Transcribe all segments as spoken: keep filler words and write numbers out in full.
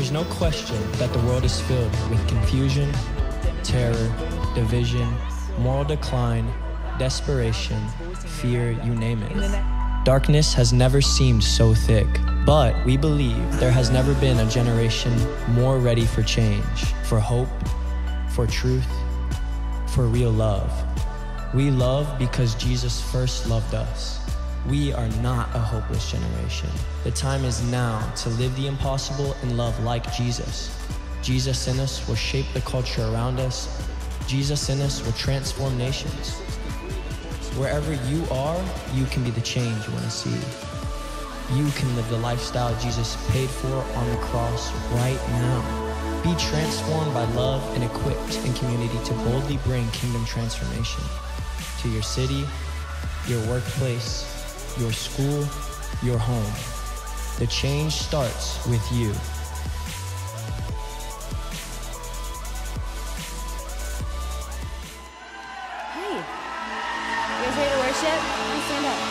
There's no question that the world is filled with confusion, terror, division, moral decline, desperation, fear, you name it. Darkness has never seemed so thick, but we believe there has never been a generation more ready for change, for hope, for truth, for real love. We love because Jesus first loved us. We are not a hopeless generation. The time is now to live the impossible and love like Jesus. Jesus in us will shape the culture around us. Jesus in us will transform nations. Wherever you are, you can be the change you want to see. You can live the lifestyle Jesus paid for on the cross right now. Be transformed by love and equipped in community to boldly bring kingdom transformation to your city, your workplace, your school, your home. The change starts with you. Hey, you guys ready to worship? Please stand up.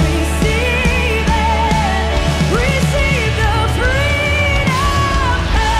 Receive the freedom.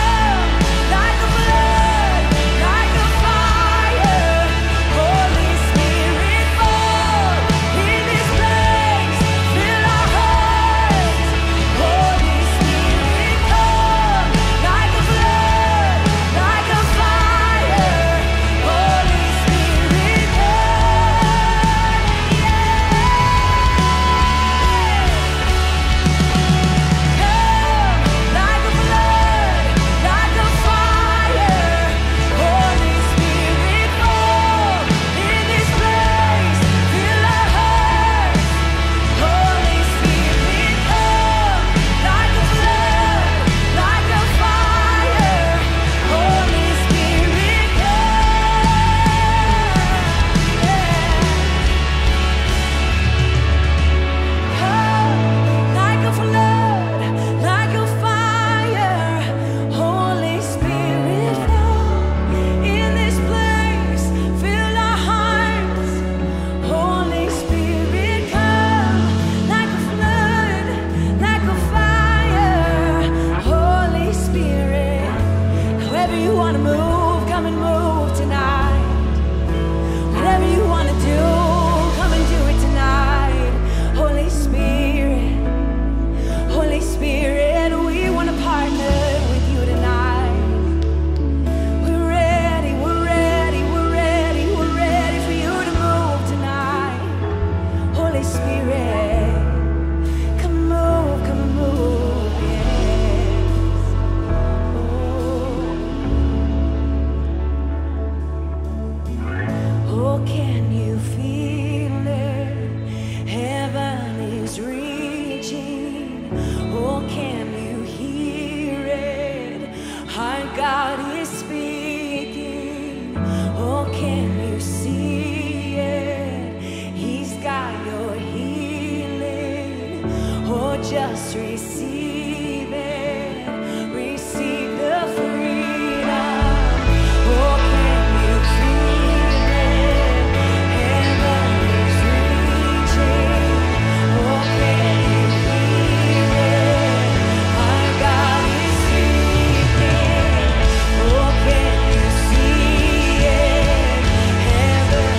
just receive it. Receive the freedom. Oh, can you feel it? Heaven is reaching. Oh, can you hear it? Our God is speaking. Oh, can you see it? Heaven.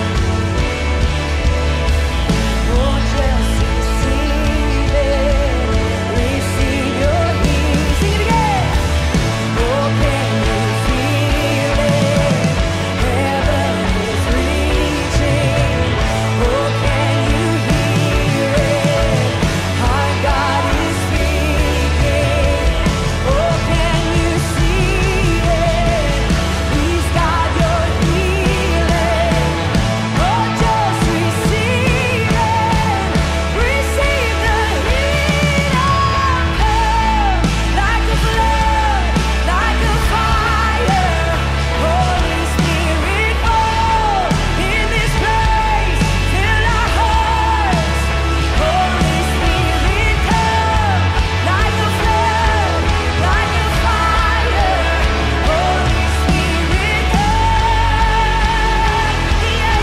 Oh, just receive it. Receive your healing. Sing it again. Oh, can you feel it? Heaven is reaching. Oh, can you hear it? Our God is speaking. Oh, can you see it? He's got your healing. Oh, just receive it. Receive the healing. Come like a flood, like a fire. Holy Spirit, fall in this place. Fill our hearts. Holy Spirit, come like a flood, like a fire. Holy Spirit, come. Yeah,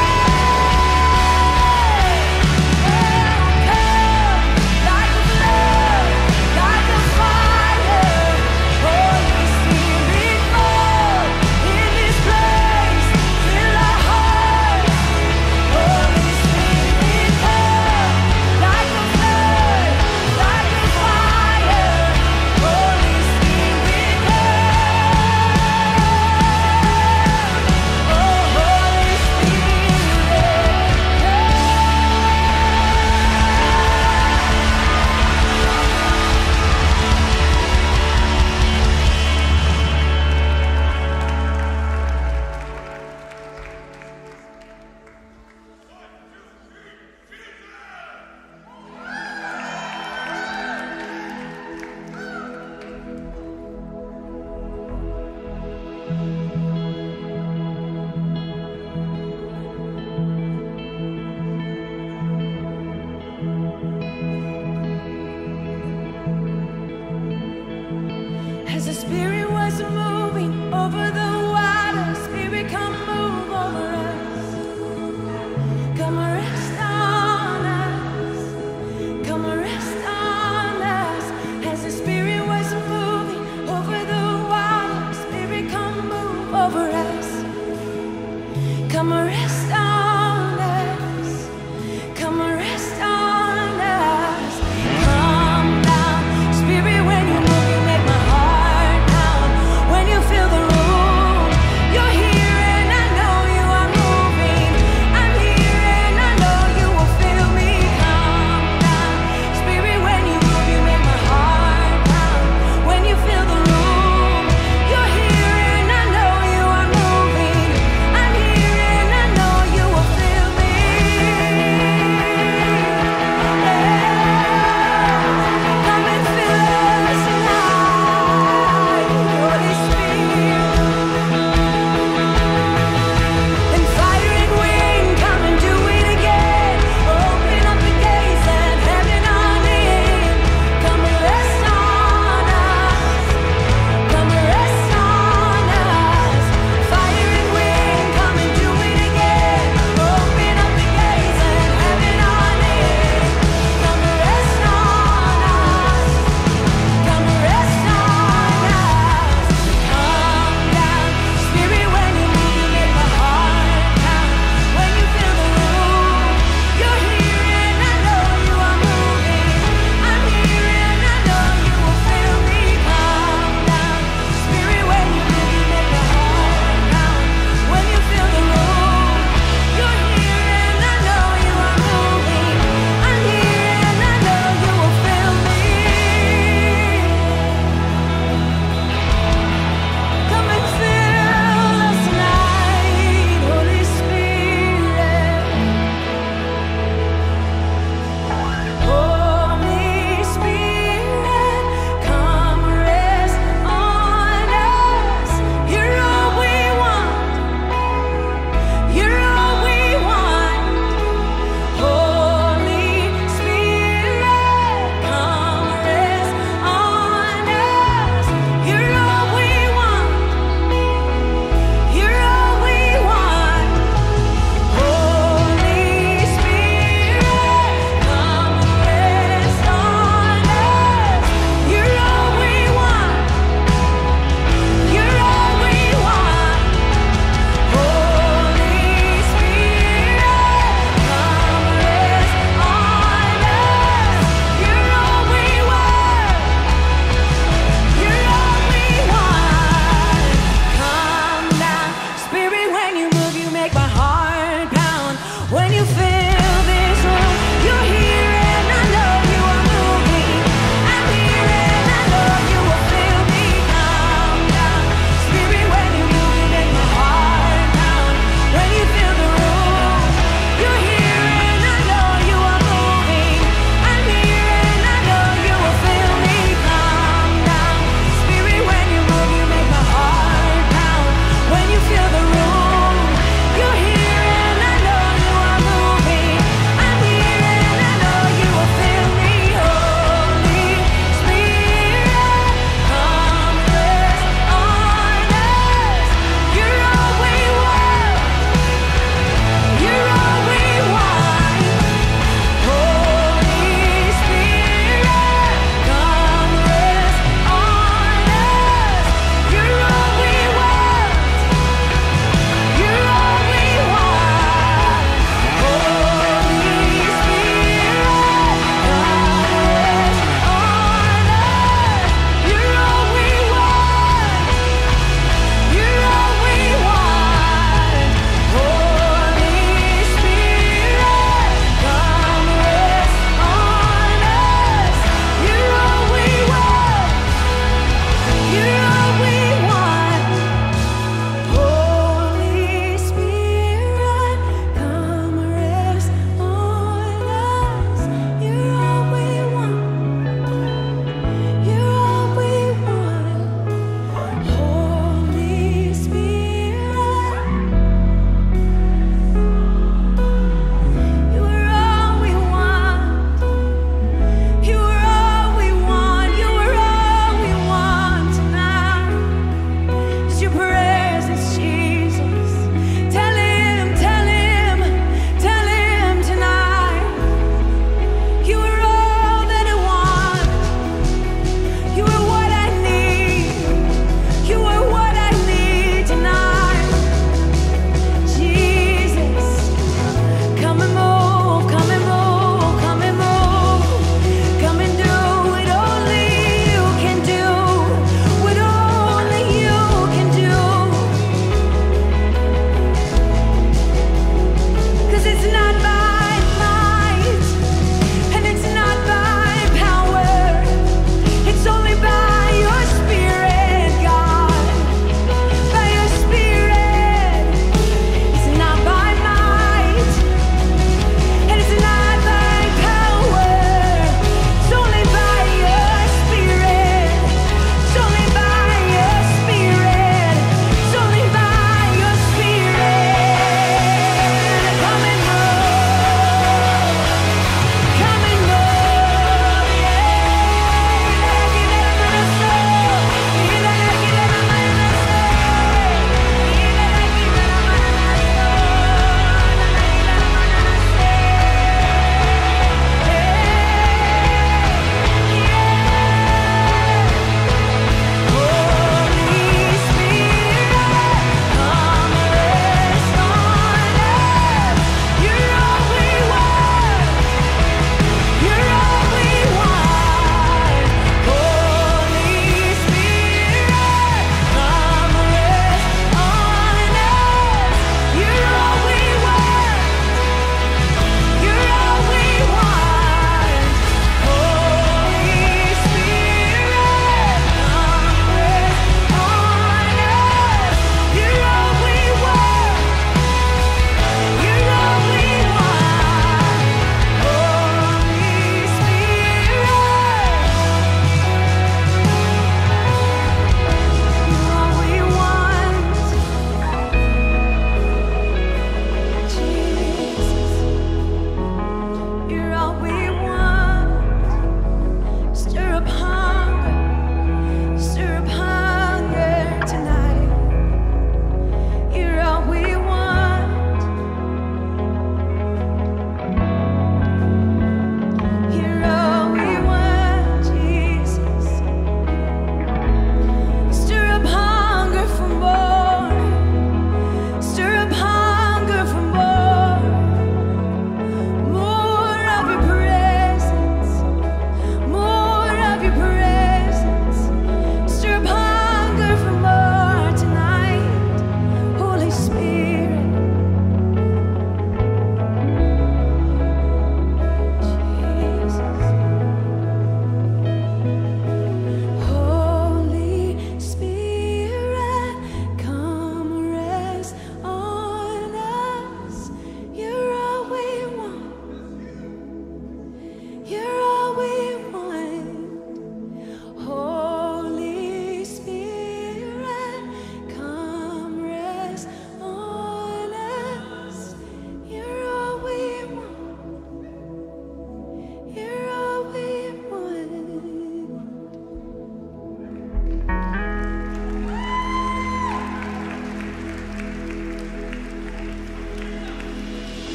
As the Spirit was moving over the water, Spirit, come move over us. Come rest on us. Come rest on us. As the Spirit was moving over the water, Spirit, come move over us. Come rest on us. Come rest on us. Come down, Spirit, when you move, you make my heart pound. When you feel the room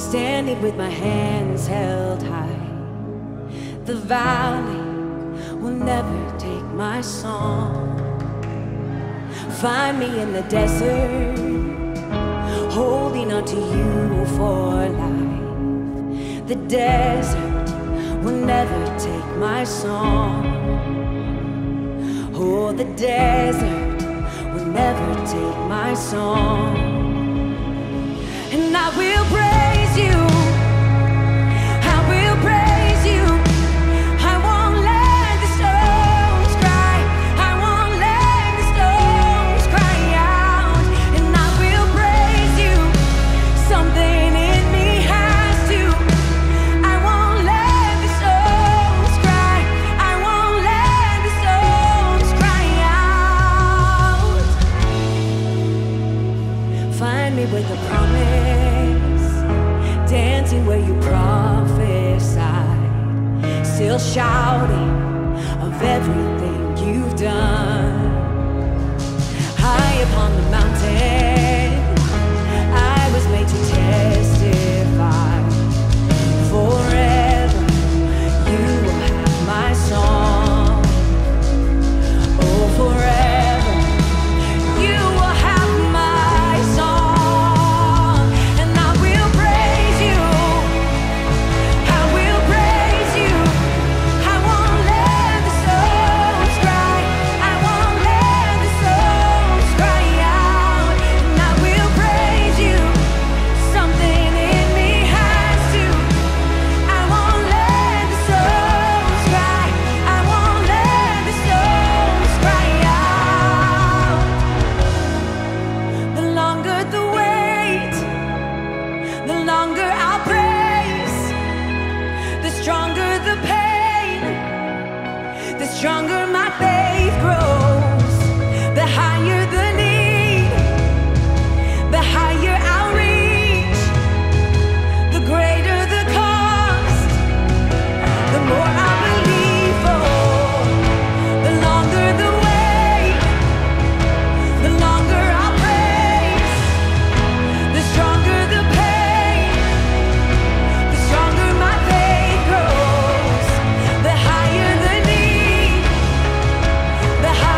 standing with my hands held high. The valley will never take my song. Find me in the desert, holding on to you for life. The desert will never take my song. Oh, the desert will never take my song. And I will praise you, I will praise you. I won't let the stones cry, I won't let the stones cry out. And I will praise you, something in me has to. I won't let the stones cry, I won't let the stones cry out. Find me with a promise, dancing where you prophesied, still shouting of everything you've done. High upon the mountain, I was made to testify. Forever, you will have my song. Oh, forever, you will have my song. And I will praise you, I will praise you. I won't let the stones cry, I won't let the stones cry out. And I will praise you, something in me has to. I won't let the stones cry, I won't let the stones cry out. The longer the wait, the longer I'll praise. The stronger the pain, the stronger my faith grows. The higher the need, the higher I'll reach. The greater the cost, the more I believe. Oh, the longer the wait, the longer I'll praise. The stronger the pain, the stronger my faith grows. The higher the need, the higher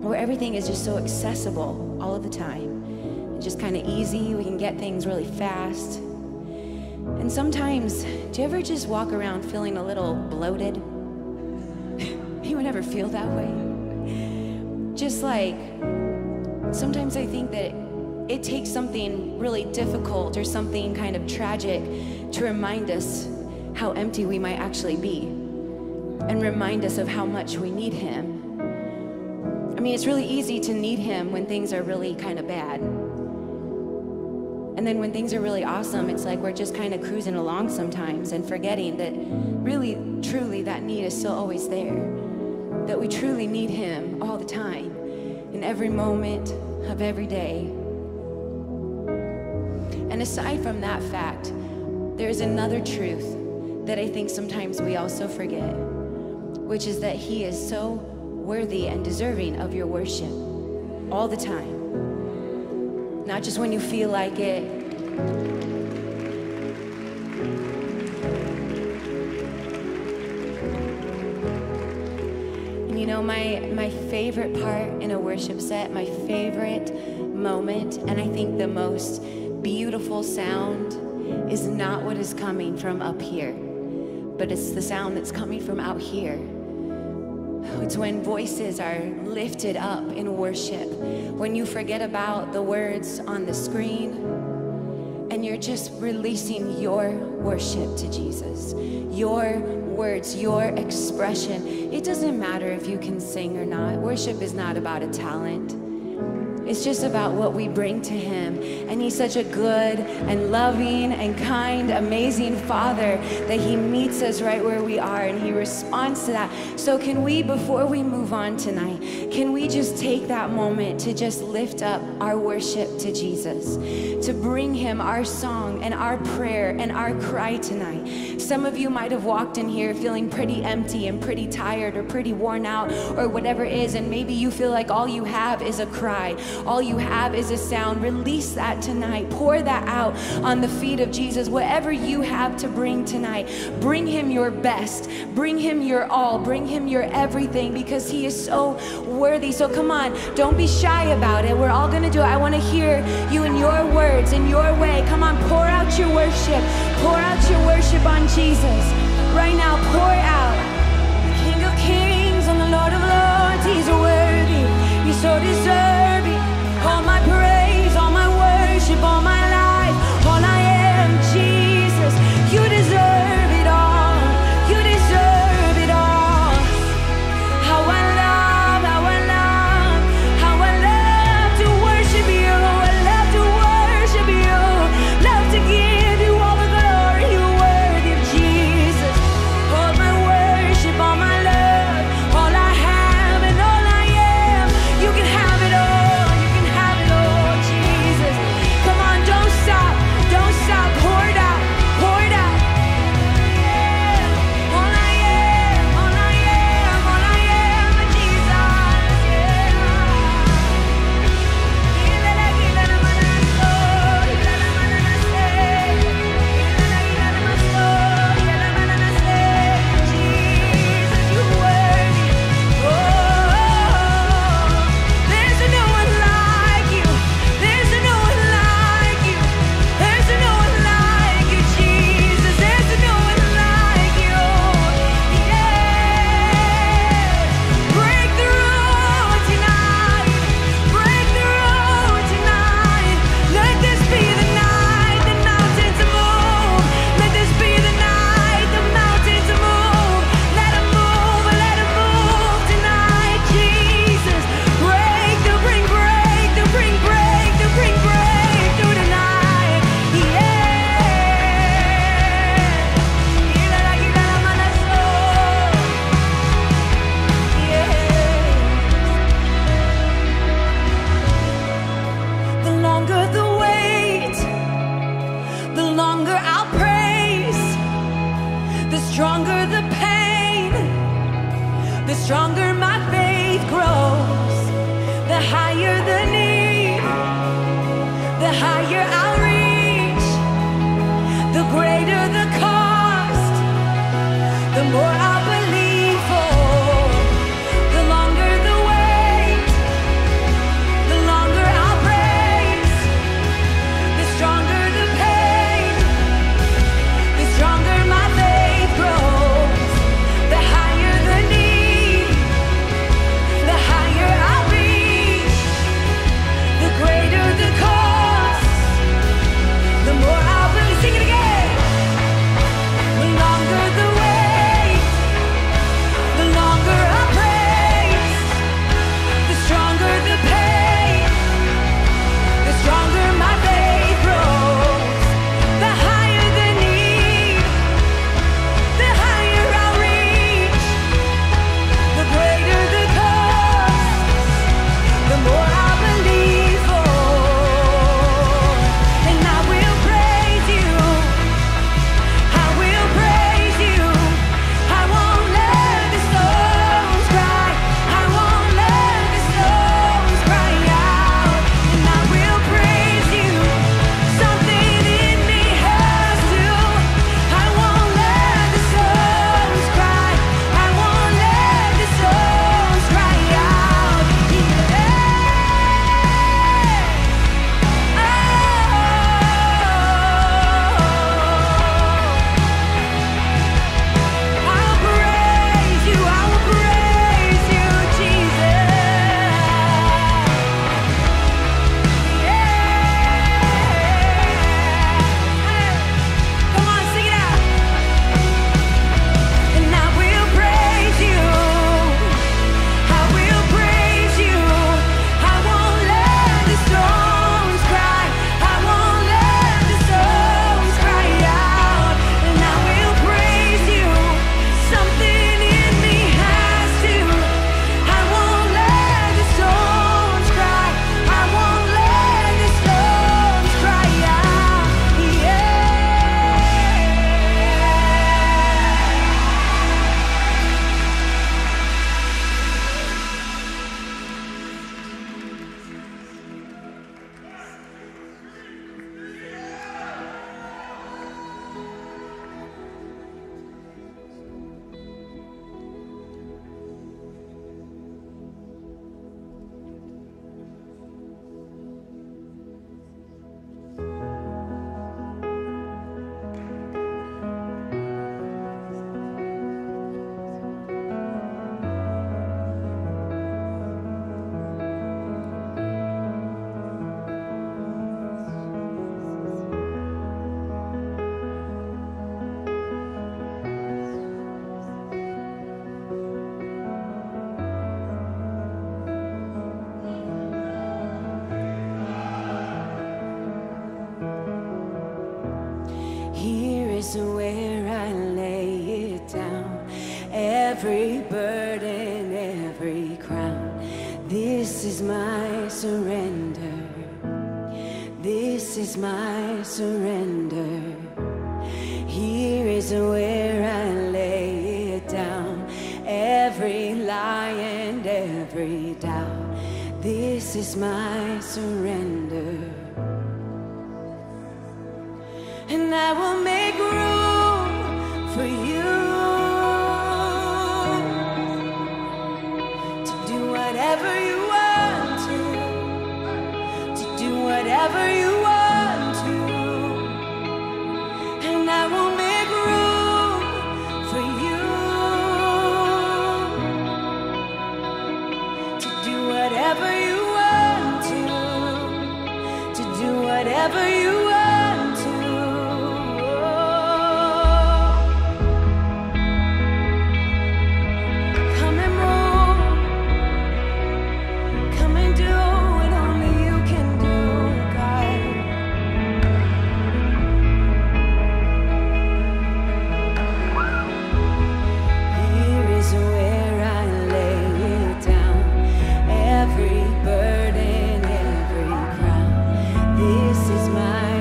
where everything is just so accessible all of the time. It's just kind of easy. We can get things really fast. And sometimes, do you ever just walk around feeling a little bloated? Anyone ever feel that way? Just like, sometimes I think that it takes something really difficult or something kind of tragic to remind us how empty we might actually be and remind us of how much we need him. I mean, it's really easy to need him when things are really kind of bad. And then when things are really awesome, it's like we're just kind of cruising along sometimes and forgetting that really, truly, that need is still always there. That we truly need him all the time, in every moment of every day. And aside from that fact, there's another truth that I think sometimes we also forget, which is that he is so worthy and deserving of your worship all the time. Not just when you feel like it. And you know, my, my favorite part in a worship set, my favorite moment, and I think the most beautiful sound is not what is coming from up here, but it's the sound that's coming from out here. It's when voices are lifted up in worship, when you forget about the words on the screen and you're just releasing your worship to Jesus, your words, your expression. It doesn't matter if you can sing or not. Worship is not about a talent. It's just about what we bring to him. And he's such a good and loving and kind, amazing Father that he meets us right where we are and he responds to that. So can we, before we move on tonight, can we just take that moment to just lift up our worship to Jesus, to bring him our song and our prayer and our cry tonight. Some of you might have walked in here feeling pretty empty and pretty tired or pretty worn out or whatever it is, and maybe you feel like all you have is a cry. All you have is a sound. Release that tonight. Pour that out on the feet of Jesus. Whatever you have to bring tonight, bring him your best. Bring him your all. Bring him your everything, because he is so worthy. So come on, don't be shy about it. We're all going to do it. I want to hear you in your words, in your way. Come on, pour out your worship. Pour out your worship on Jesus. Right now, pour out. The King of Kings and the Lord of Lords, he's worthy. He's so deserving. All my praise, all my worship, all my life, all I am, Jesus. You deserve it all. You deserve it all. How I love, how I love, how I love to worship you. I love to worship you. Love to give you all the glory. You're worthy of Jesus. All my worship, all my love, all I have and all I am. You can have it all. is where I lay it down. Every burden, every crown. This is my surrender. This is my surrender. Here is where I lay it down. Every lie and every doubt. This is my surrender. And I will make room for you to do whatever you want to, to do whatever you want to. And I will make room for you to do whatever you want to, to do whatever you want. This is my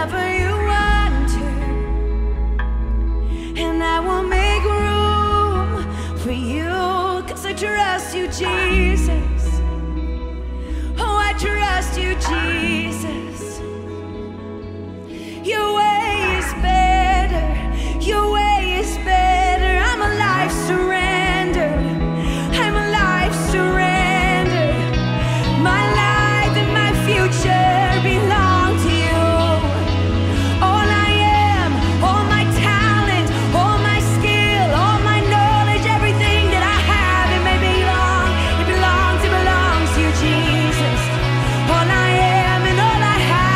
whenever you want to, and I will make room for you, 'cause I trust you, Jesus. Oh, I trust you, Jesus. Your way is better, your way is better. I'm a life surrender, I'm a life surrender. My life and my future belong to you. All I am, all my talent, all my skill, all my knowledge, everything that I have, it may belong, it belongs, it belongs to you, Jesus. All I am and all I have,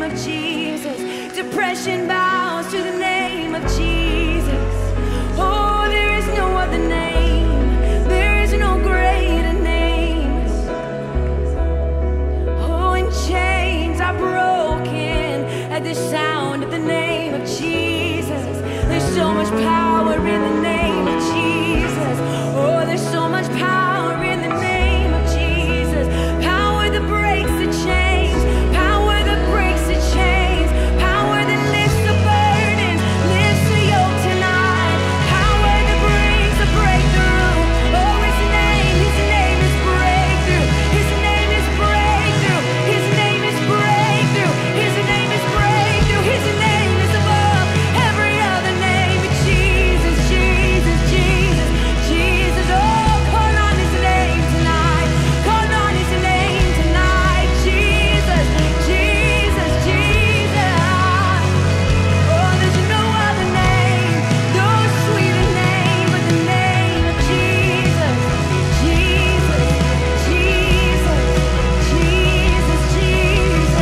of Jesus. Depression bows to the name of Jesus. Oh, there is no other name. There is no greater name. Oh, and chains are broken at the sound of the name of Jesus. There's so much power in the name of Jesus. Oh, there's so much power in the name of Jesus. Power that breaks the chains. Power that breaks the chains. Power that lifts the burdens, lifts the yoke tonight. Power that brings the breakthrough. Oh, his name, his name is breakthrough. His name is breakthrough. His name is breakthrough. His name is breakthrough. His name is above every other name. Jesus, Jesus, Jesus, Jesus. Oh, call on his name tonight. Call on his name tonight. Jesus, Jesus, Jesus. Oh, there's no other name, no sweeter name but the name of Jesus. Jesus, Jesus, Jesus, Jesus.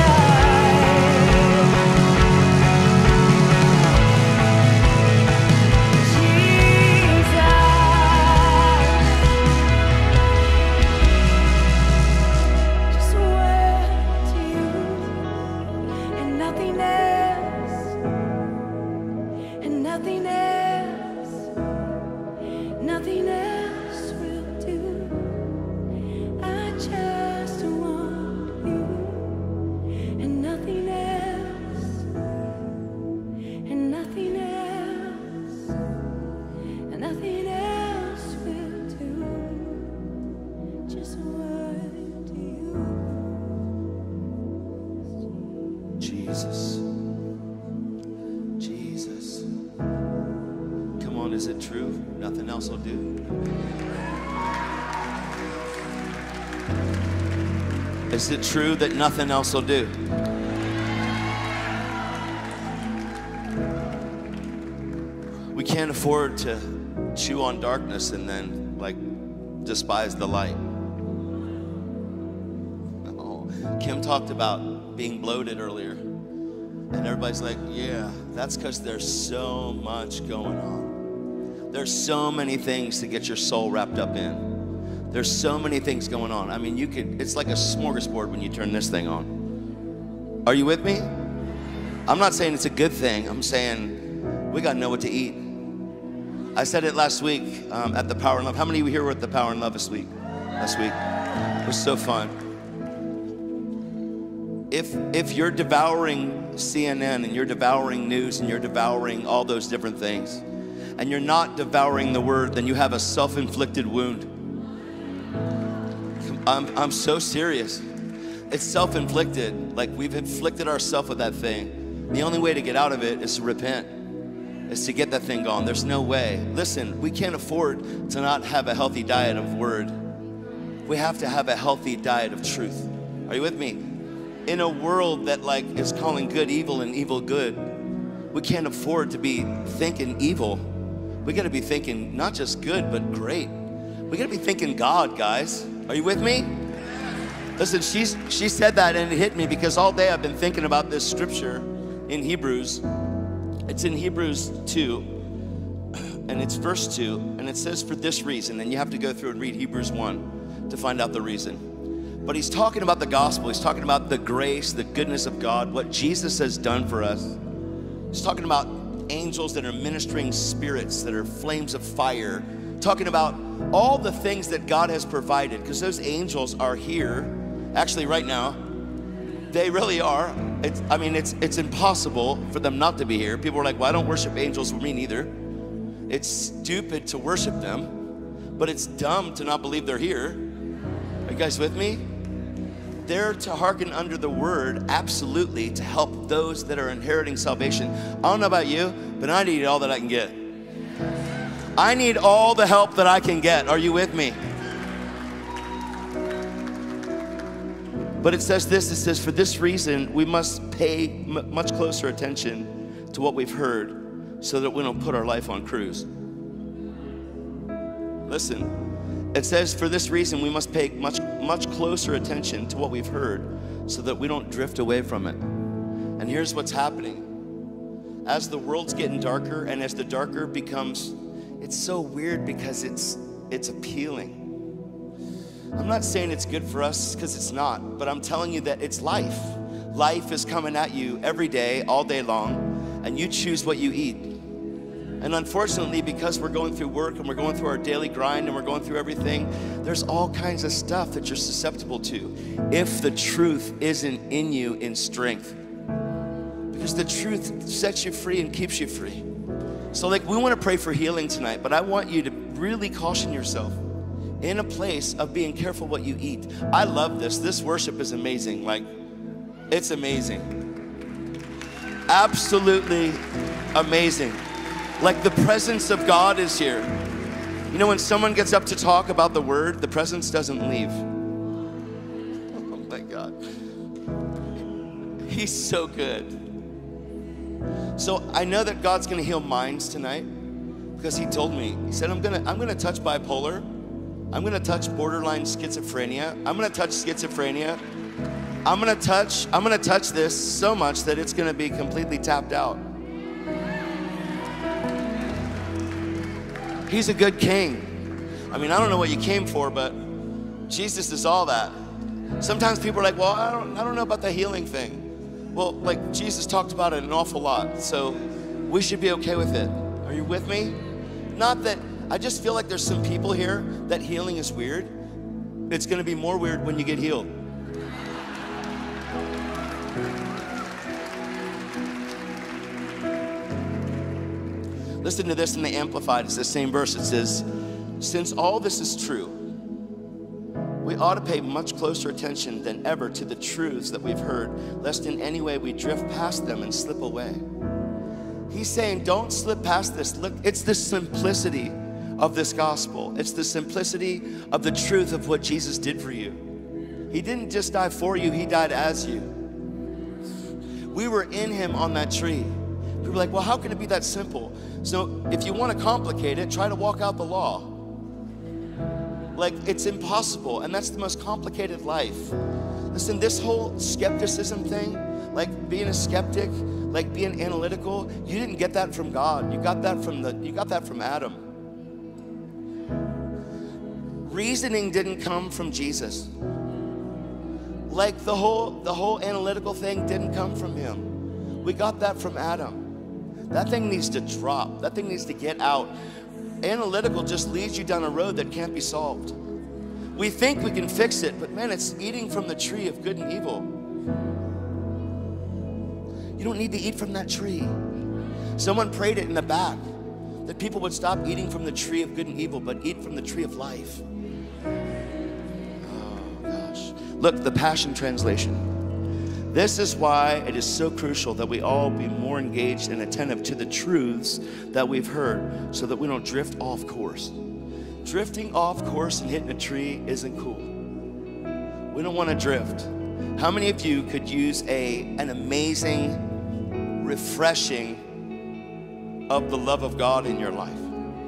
Just a word to you, and nothing else, and nothing else, nothing else will do. I just want you, and nothing else, and nothing else, and nothing else will do. Just a word to you. Jesus. Jesus. Come on, is it true? Nothing else will do. Is it true that nothing else will do? We can't afford to chew on darkness and then like despise the light. Oh, Kim talked about being bloated earlier. And everybody's like, yeah, that's because there's so much going on. There's so many things to get your soul wrapped up in. There's so many things going on. I mean, you could, it's like a smorgasbord when you turn this thing on. Are you with me? I'm not saying it's a good thing. I'm saying we got to know what to eat. I said it last week um, at the Power and Love. How many of you here were at the Power and Love this week? Last week. It was so fun. If, if you're devouring C N N and you're devouring news and you're devouring all those different things and you're not devouring the word, then you have a self-inflicted wound. I'm, I'm so serious. It's self-inflicted. Like we've inflicted ourselves with that thing. The only way to get out of it is to repent, is to get that thing gone. There's no way. Listen, we can't afford to not have a healthy diet of word. We have to have a healthy diet of truth. Are you with me? In a world that like is calling good evil and evil good, we can't afford to be thinking evil. We gotta be thinking not just good, but great. We gotta be thinking God, guys. Are you with me? Listen, she's, she said that and it hit me because all day I've been thinking about this scripture in Hebrews. It's in Hebrews two, and it's verse two, and it says for this reason, and you have to go through and read Hebrews one to find out the reason. But he's talking about the gospel. He's talking about the grace, the goodness of God, what Jesus has done for us. He's talking about angels that are ministering spirits, that are flames of fire. Talking about all the things that God has provided, because those angels are here, actually right now. They really are. It's, I mean, it's, it's impossible for them not to be here. People are like, well, I don't worship angels. Me neither. It's stupid to worship them, but it's dumb to not believe they're here. Are you guys with me? They're to hearken under the word, absolutely, to help those that are inheriting salvation. I don't know about you, but I need all that I can get. I need all the help that I can get. Are you with me? But it says this, it says, for this reason, we must pay m- much closer attention to what we've heard so that we don't put our life on cruise. Listen. It says, for this reason, we must pay much, much closer attention to what we've heard so that we don't drift away from it. And here's what's happening. As the world's getting darker and as the darker becomes, it's so weird because it's, it's appealing. I'm not saying it's good for us because it's not, but I'm telling you that it's life. Life is coming at you every day, all day long, and you choose what you eat. And unfortunately, because we're going through work and we're going through our daily grind and we're going through everything, there's all kinds of stuff that you're susceptible to if the truth isn't in you in strength. Because the truth sets you free and keeps you free. So like, we want to pray for healing tonight, but I want you to really caution yourself in a place of being careful what you eat. I love this. This worship is amazing. Like, it's amazing. Absolutely amazing. Like, the presence of God is here. You know, when someone gets up to talk about the word, the presence doesn't leave. Oh my God. He's so good. So I know that God's gonna heal minds tonight because he told me, he said, I'm gonna, I'm gonna touch bipolar. I'm gonna touch borderline schizophrenia. I'm gonna touch schizophrenia. I'm gonna touch, I'm gonna touch this so much that it's gonna be completely tapped out. He's a good king. I mean, I don't know what you came for, but Jesus is all that. Sometimes people are like, well, I don't, I don't know about the healing thing. Well, like, Jesus talked about it an awful lot, so we should be okay with it. Are you with me? Not that, I just feel like there's some people here that healing is weird. It's gonna be more weird when you get healed. Listen to this in the Amplified. It's the same verse. It says, since all this is true, we ought to pay much closer attention than ever to the truths that we've heard, lest in any way we drift past them and slip away. He's saying, don't slip past this. Look, it's the simplicity of this gospel. It's the simplicity of the truth of what Jesus did for you. He didn't just die for you, he died as you. We were in him on that tree. People are like, well, how can it be that simple? So if you want to complicate it, try to walk out the law. Like, it's impossible, and that's the most complicated life. Listen, this whole skepticism thing, like being a skeptic, like being analytical, you didn't get that from God. You got that from the, you got that from Adam. Reasoning didn't come from Jesus. Like the whole, the whole analytical thing didn't come from him. We got that from Adam. That thing needs to drop. That thing needs to get out. Analytical just leads you down a road that can't be solved. We think we can fix it, but man, it's eating from the tree of good and evil. You don't need to eat from that tree. Someone prayed it in the back, that people would stop eating from the tree of good and evil, but eat from the tree of life. Oh gosh. Look, the Passion Translation. This is why it is so crucial that we all be more engaged and attentive to the truths that we've heard so that we don't drift off course. Drifting off course and hitting a tree isn't cool. We don't want to drift. How many of you could use a, an amazing refreshing of the love of God in your life?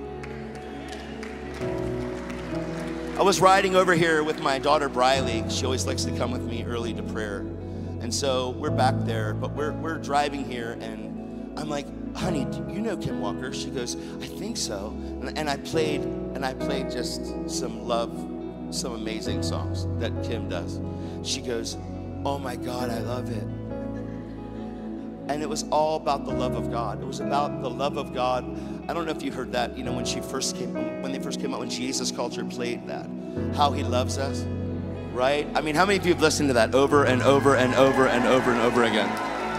I was riding over here with my daughter Briley. She always likes to come with me early to prayer. And so we're back there, but we're, we're driving here, and I'm like, honey, do you know Kim Walker? She goes, I think so. And, and I played, and I played just some love, some amazing songs that Kim does. She goes, oh my God, I love it. And it was all about the love of God. It was about the love of God. I don't know if you heard that, you know, when she first came, when they first came out, when Jesus Culture played that, how he loves us. Right? I mean, how many of you have listened to that over and over and over and over and over again?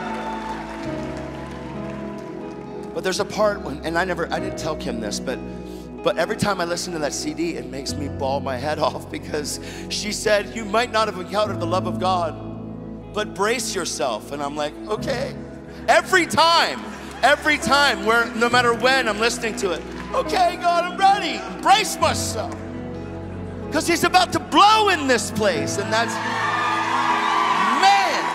But there's a part when, and I never, I didn't tell Kim this, but but every time I listen to that C D, it makes me bawl my head off because she said, you might not have encountered the love of God, but brace yourself. And I'm like, okay. Every time, every time, where no matter when I'm listening to it, okay, God, I'm ready. Brace myself. Because he's about to blow in this place, and that's, man.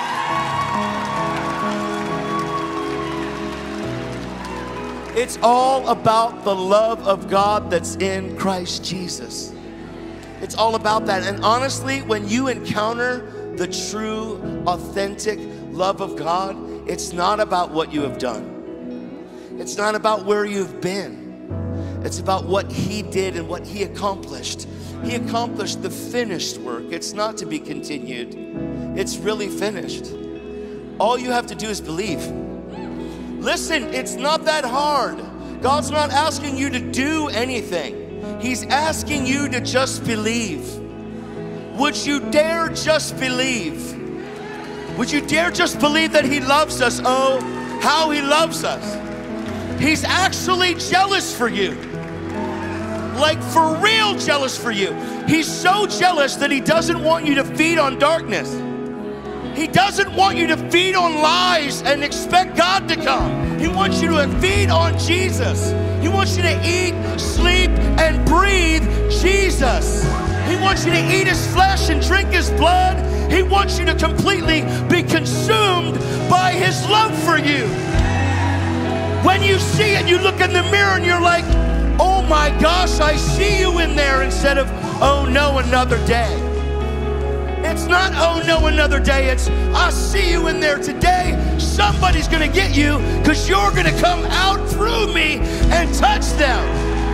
It's all about the love of God that's in Christ Jesus. It's all about that. And honestly, when you encounter the true, authentic love of God, it's not about what you have done. It's not about where you've been. It's about what he did and what he accomplished. He accomplished the finished work. It's not to be continued. It's really finished. All you have to do is believe. Listen, it's not that hard. God's not asking you to do anything. He's asking you to just believe. Would you dare just believe? Would you dare just believe that he loves us? Oh, how he loves us. He's actually jealous for you. Like for real jealous for you. He's so jealous that he doesn't want you to feed on darkness. He doesn't want you to feed on lies and expect God to come. He wants you to feed on Jesus. He wants you to eat, sleep, and breathe Jesus. He wants you to eat his flesh and drink his blood. He wants you to completely be consumed by his love for you. When you see it, you look in the mirror and you're like, oh my gosh, I see you in there, instead of, oh no, another day. It's not, oh no, another day. It's, I see you in there today. Somebody's gonna get you because you're gonna come out through me and touch them.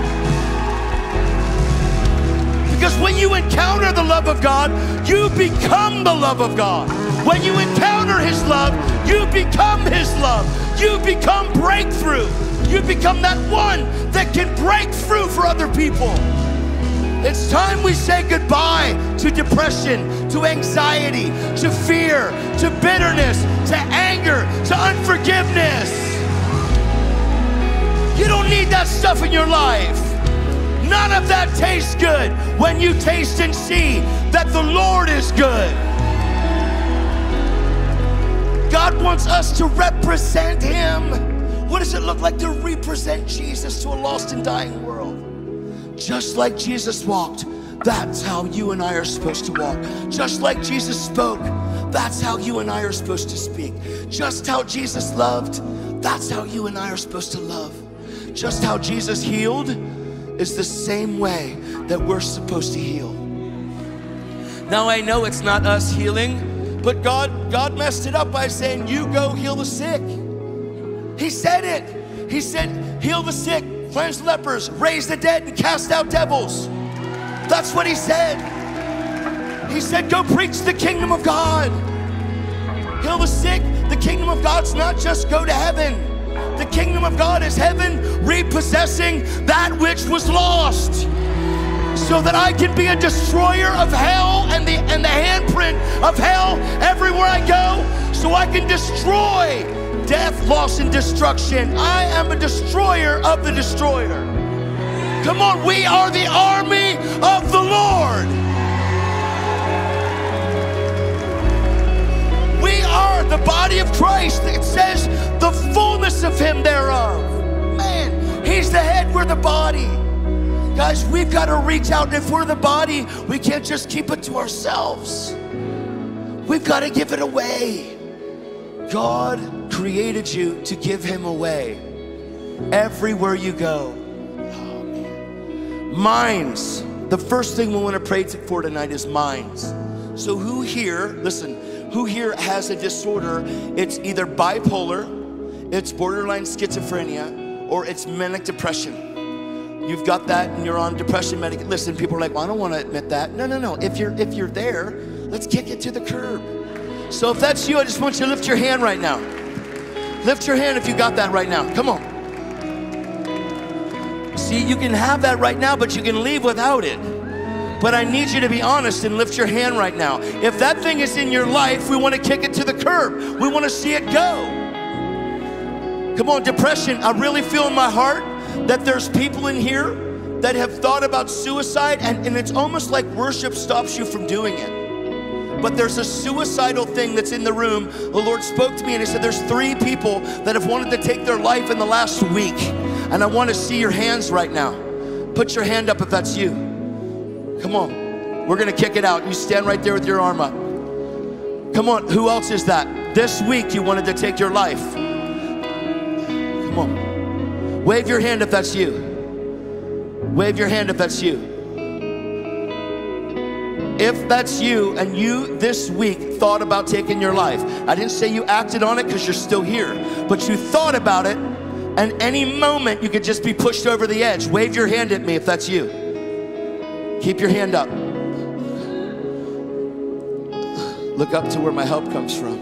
Because when you encounter the love of God, you become the love of God. When you encounter his love, you become his love. You become breakthrough. You become that one that can break through for other people. It's time we say goodbye to depression, to anxiety, to fear, to bitterness, to anger, to unforgiveness. You don't need that stuff in your life. None of that tastes good when you taste and see that the Lord is good. God wants us to represent him. What does it look like to represent Jesus to a lost and dying world? Just like Jesus walked, that's how you and I are supposed to walk. Just like Jesus spoke, that's how you and I are supposed to speak. Just how Jesus loved, that's how you and I are supposed to love. Just how Jesus healed is the same way that we're supposed to heal. Now I know it's not us healing, but God, God messed it up by saying, you go heal the sick. He said it. He said, heal the sick, cleanse lepers, raise the dead, and cast out devils. That's what he said. He said, go preach the kingdom of God. Heal the sick. The kingdom of God's not just go to heaven. The kingdom of God is heaven repossessing that which was lost, so that I can be a destroyer of hell and the, and the handprint of hell everywhere I go, so I can destroy death, loss, and destruction. I am a destroyer of the destroyer. Come on, we are the army of the Lord. We are the body of Christ. It says the fullness of him thereof. Man, he's the head, we're the body. Guys, we've got to reach out. If we're the body, we can't just keep it to ourselves. We've got to give it away. God created you to give him away everywhere you go. Oh, man. Minds. The first thing we want to pray for tonight is minds. So who here, listen, who here has a disorder? It's either bipolar, it's borderline schizophrenia, or it's manic depression. You've got that and you're on depression medication. Listen, people are like, well, I don't want to admit that. No, no, no. If you're, if you're there, let's kick it to the curb. So if that's you, I just want you to lift your hand right now. Lift your hand if you got that right now. Come on. See, you can have that right now, but you can leave without it. But I need you to be honest and lift your hand right now. If that thing is in your life, we want to kick it to the curb. We want to see it go. Come on, depression. I really feel in my heart that there's people in here that have thought about suicide, and, and it's almost like worship stops you from doing it. But there's a suicidal thing that's in the room. The Lord spoke to me and he said, there's three people that have wanted to take their life in the last week. And I want to see your hands right now. Put your hand up if that's you. Come on. We're going to kick it out. You stand right there with your arm up. Come on. Who else is that? This week you wanted to take your life. Come on. Wave your hand if that's you. Wave your hand if that's you. If that's you and you this week thought about taking your life, I didn't say you acted on it because you're still here, but you thought about it, and any moment you could just be pushed over the edge. Wave your hand at me if that's you. Keep your hand up. Look up to where my help comes from.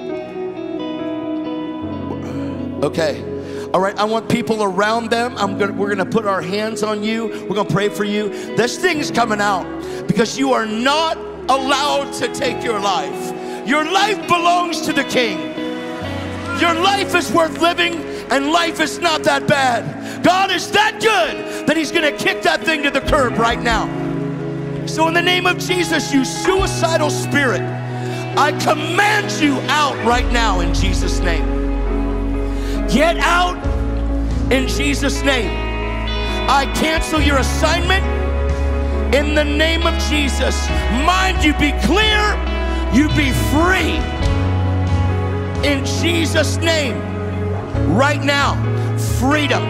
Okay. All right, I want people around them. I'm gonna, we're gonna put our hands on you. We're gonna pray for you. This thing's coming out because you are not allowed to take your life. Your life belongs to the King. Your life is worth living, and life is not that bad. God is that good that he's gonna kick that thing to the curb right now. So in the name of Jesus, you suicidal spirit, I command you out right now in Jesus' name. Get out in Jesus' name. I cancel your assignment in the name of Jesus. Mind you be clear, you be free in Jesus' name. Right now, freedom.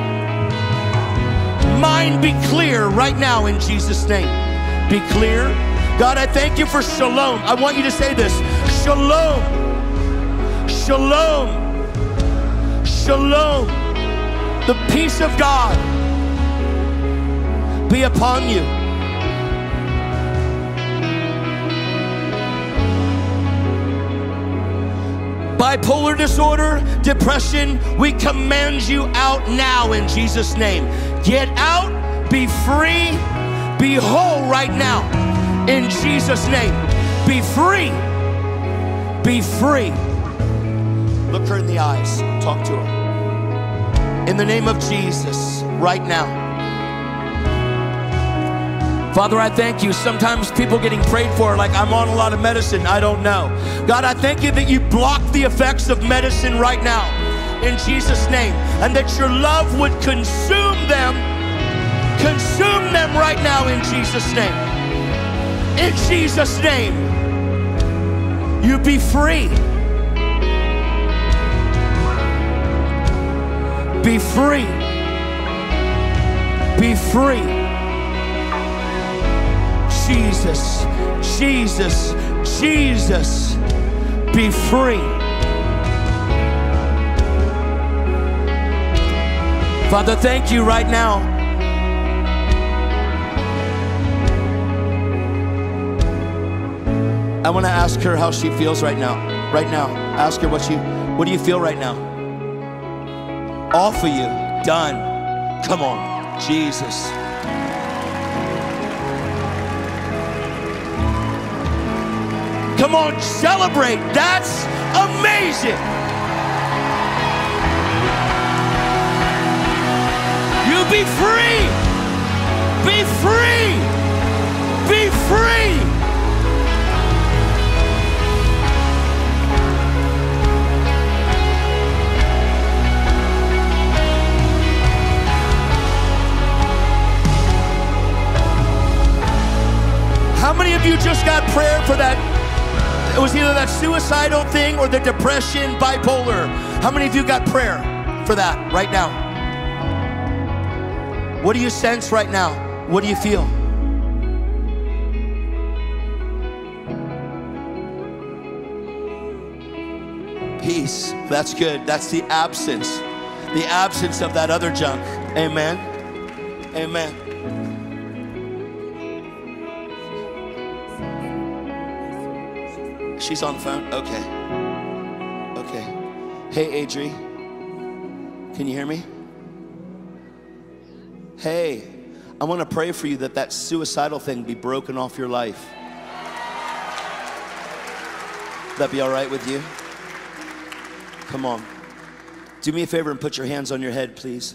Mind be clear right now in Jesus' name. Be clear. God, I thank you for shalom. I want you to say this. Shalom. Shalom. Shalom, the peace of God be upon you. Bipolar disorder, depression, we command you out now in Jesus' name. Get out, be free, be whole right now in Jesus' name. Be free, be free. Look her in the eyes, talk to her. In the name of Jesus, right now. Father, I thank you. Sometimes people getting prayed for like I'm on a lot of medicine. I don't know. God, I thank you that you block the effects of medicine right now in Jesus' name, and that your love would consume them, consume them right now in Jesus' name. In Jesus' name, you be free. Be free. Be free. Jesus, Jesus, Jesus, be free. Father, thank you right now. I want to ask her how she feels right now. Right now. Ask her what she, what do you feel right now? All for you. Done. Come on. Jesus. Come on, celebrate. That's amazing. You be free. Be free. Be free. How many of you just got prayer for that? It was either that suicidal thing or the depression, bipolar. How many of you got prayer for that right now? What do you sense right now? What do you feel? Peace. That's good. That's the absence. The absence of that other junk. Amen. Amen. She's on the phone? Okay. Okay. Hey, Adri. Can you hear me? Hey, I want to pray for you that that suicidal thing be broken off your life. That be all right with you? Come on. Do me a favor and put your hands on your head, please.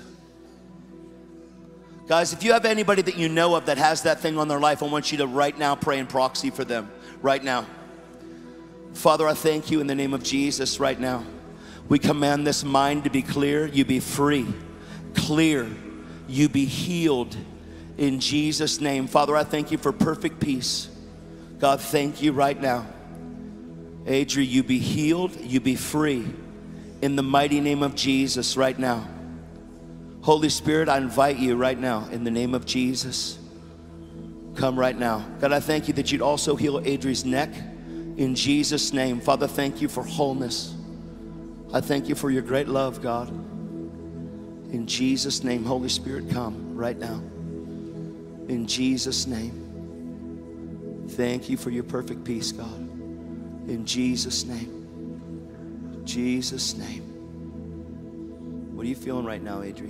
Guys, if you have anybody that you know of that has that thing on their life, I want you to right now pray in proxy for them. Right now. Father, I thank you in the name of Jesus right now. We command this mind to be clear. You be free, clear. You be healed in Jesus' name. Father, I thank you for perfect peace. God, thank you right now. Adri, you be healed. You be free in the mighty name of Jesus right now. Holy Spirit, I invite you right now in the name of Jesus. come right now. God, I thank you that you'd also heal Adri's neck in Jesus' name. Father, thank you for wholeness. I thank you for your great love, God. In Jesus' name, Holy Spirit, come right now. In Jesus' name. Thank you for your perfect peace, God. In Jesus' name. Jesus' name. What are you feeling right now, Adri?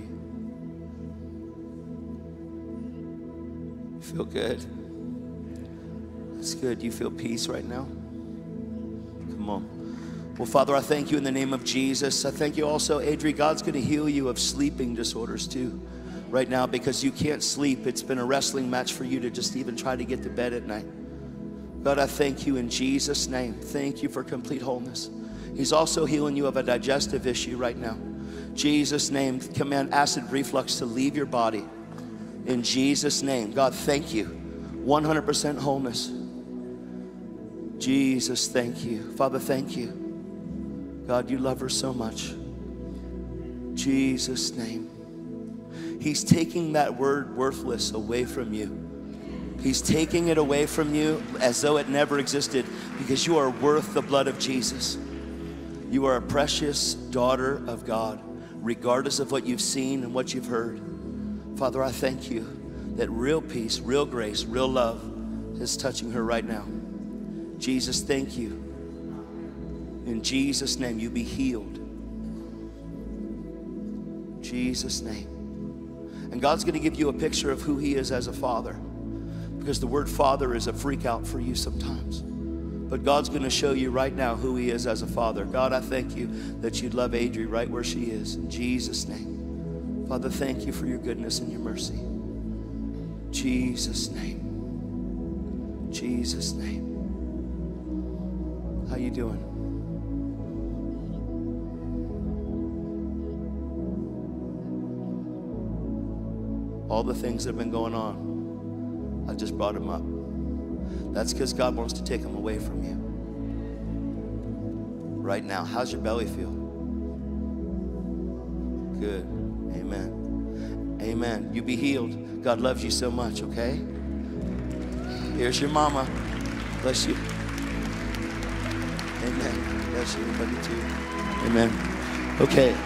You feel good? That's good. You feel peace right now? Come on. Well, Father, I thank you in the name of Jesus. I thank you also, Adri, God's going to heal you of sleeping disorders too right now, because you can't sleep. It's been a wrestling match for you to just even try to get to bed at night. God, I thank you in Jesus' name. Thank you for complete wholeness. He's also healing you of a digestive issue right now. Jesus' name, command acid reflux to leave your body. In Jesus' name, God, thank you. one hundred percent wholeness. Jesus, thank you. Father, thank you. God, you love her so much. Jesus' name. He's taking that word worthless away from you. He's taking it away from you as though it never existed, because you are worth the blood of Jesus. You are a precious daughter of God, regardless of what you've seen and what you've heard. Father, I thank you that real peace, real grace, real love is touching her right now. Jesus, thank you. In Jesus' name, you be healed. Jesus' name. And God's going to give you a picture of who he is as a father, because the word father is a freak out for you sometimes. But God's going to show you right now who he is as a father. God, I thank you that you'd love Adri right where she is. In Jesus' name. Father, thank you for your goodness and your mercy. Jesus' name. Jesus' name. How you doing? All the things that have been going on, I just brought them up. That's because God wants to take them away from you. Right now, how's your belly feel? Good. Amen. Amen. You be healed. God loves you so much, okay? Here's your mama. Bless you. Amen. Bless you. Love you too. Amen. Okay.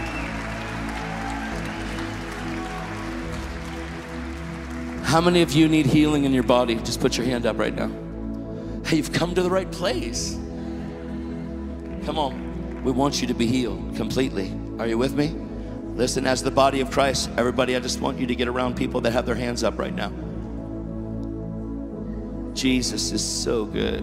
How many of you need healing in your body? Just put your hand up right now. Hey, you've come to the right place. Come on. We want you to be healed completely. Are you with me? Listen, as the body of Christ, everybody, I just want you to get around people that have their hands up right now. Jesus is so good.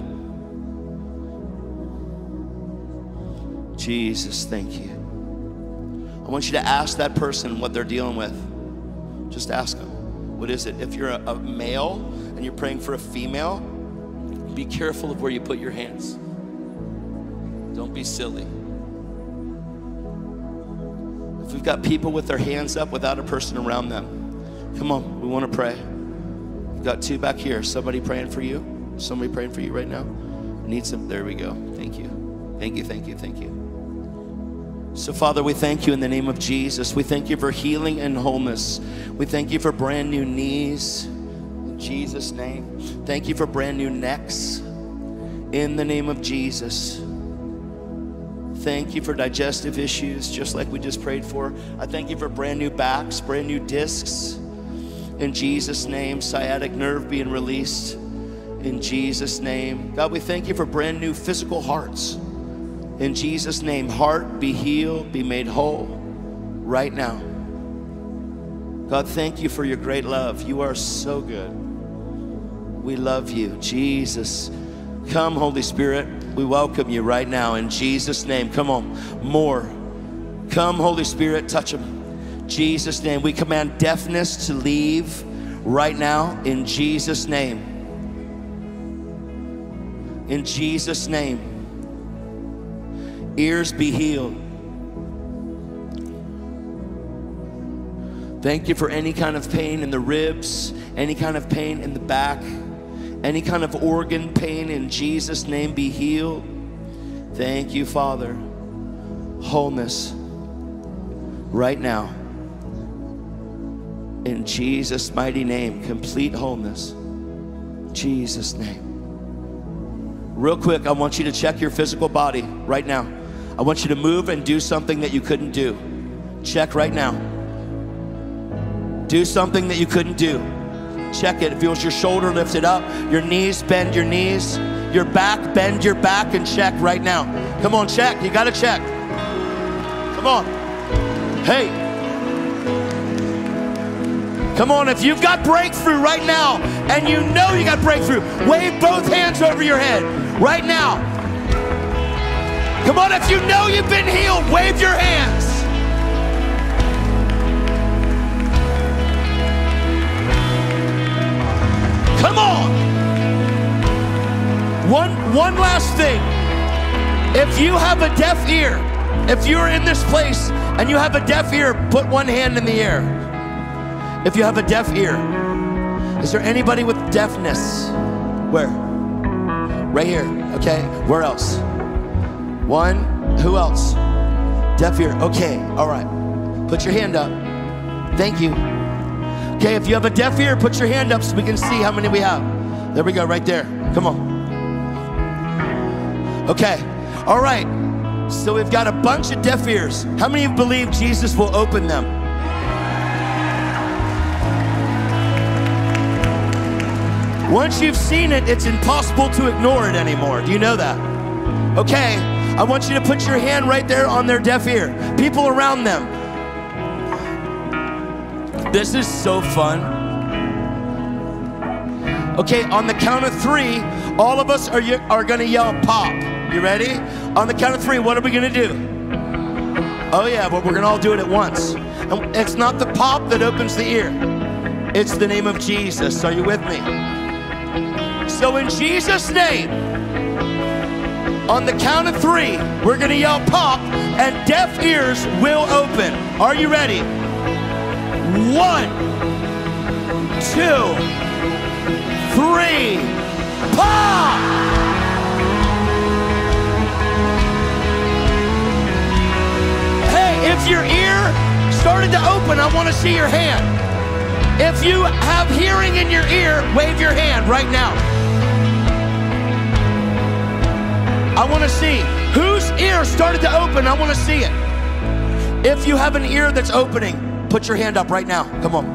Jesus, thank you. I want you to ask that person what they're dealing with. Just ask them. What is it? If you're a, a male and you're praying for a female, be careful of where you put your hands. Don't be silly. If we've got people with their hands up without a person around them, come on, we want to pray. We've got two back here. Somebody praying for you? Somebody praying for you right now? Need some? There we go. Thank you. Thank you, thank you, thank you. So, Father, we thank you in the name of Jesus. We thank you for healing and wholeness. We thank you for brand new knees in Jesus' name. Thank you for brand new necks in the name of Jesus. Thank you for digestive issues, just like we just prayed for. I thank you for brand new backs, brand new discs in Jesus' name. Sciatic nerve being released in Jesus' name. God, we thank you for brand new physical hearts. In Jesus' name, heart be healed, be made whole right now. God, thank you for your great love. You are so good. We love you, Jesus. Come, Holy Spirit. We welcome you right now in Jesus' name. Come on, more. Come, Holy Spirit, touch them. Jesus' name. We command deafness to leave right now in Jesus' name. In Jesus' name. Ears be healed. Thank you for any kind of pain in the ribs, any kind of pain in the back, any kind of organ pain, in Jesus' name be healed. Thank you, Father. Wholeness right now. In Jesus' mighty name, complete wholeness. Jesus' name. Real quick, I want you to check your physical body right now. I want you to move and do something that you couldn't do. Check right now. Do something that you couldn't do. Check it. It feels your shoulder lifted up, your knees, bend your knees, your back, bend your back, and check right now. Come on, check. You gotta check. Come on. Hey. Come on, if you've got breakthrough right now, and you know you got breakthrough, wave both hands over your head right now. Come on, if you know you've been healed, wave your hands. Come on. One, one last thing. If you have a deaf ear, if you're in this place and you have a deaf ear, put one hand in the air. If you have a deaf ear, is there anybody with deafness? Where? Right here, okay. Where else? One, who else? Deaf ear, okay, all right. Put your hand up. Thank you. Okay, if you have a deaf ear, put your hand up so we can see how many we have. There we go, right there. Come on. Okay, all right. So we've got a bunch of deaf ears. How many of you believe Jesus will open them? Once you've seen it, it's impossible to ignore it anymore. Do you know that? Okay, I want you to put your hand right there on their deaf ear. People around them. This is so fun. Okay, on the count of three, all of us are, are gonna yell pop. You ready? On the count of three, what are we gonna do? Oh yeah, but we're gonna all do it at once. And it's not the pop that opens the ear. It's the name of Jesus. Are you with me? So in Jesus' name, on the count of three, we're gonna yell pop and deaf ears will open. Are you ready? One, two, three, pop! Hey, if your ear started to open, I want to see your hand. If you have hearing in your ear, wave your hand right now. I want to see whose ear started to open. I want to see it. If you have an ear that's opening, put your hand up right now. Come on.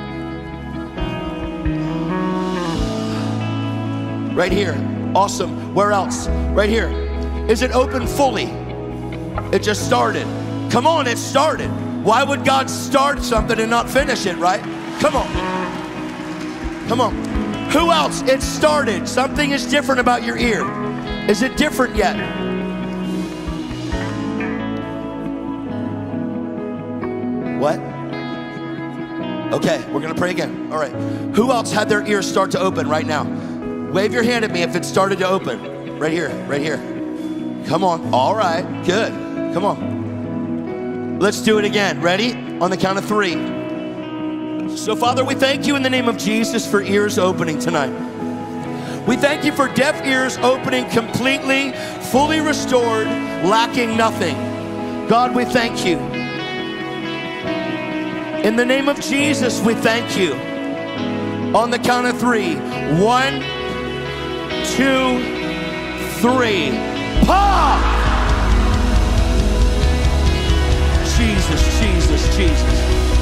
Right here. Awesome. Where else? Right here. Is it open fully? It just started. Come on, it started. Why would God start something and not finish it, right? Come on. Come on. Who else? It started. Something is different about your ear. Is it different yet? What? Okay, we're gonna pray again. All right. Who else had their ears start to open right now? Wave your hand at me if it started to open. Right here, right here. Come on. All right, good. Come on. Let's do it again. Ready? On the count of three. So, Father, we thank you in the name of Jesus for ears opening tonight. We thank you for deaf ears opening completely, fully restored, lacking nothing. God, we thank you. In the name of Jesus, we thank you. On the count of three. One, two, three. Pop! Jesus, Jesus, Jesus.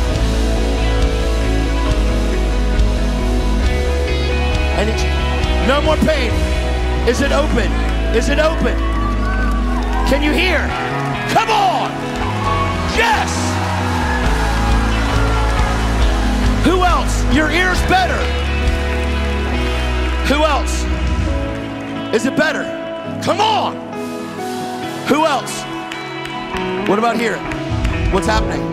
And it's no more pain. Is it open? Is it open? Can you hear? Come on! Yes! Who else? Your ear's better. Who else? Is it better? Come on! Who else? What about here? What's happening?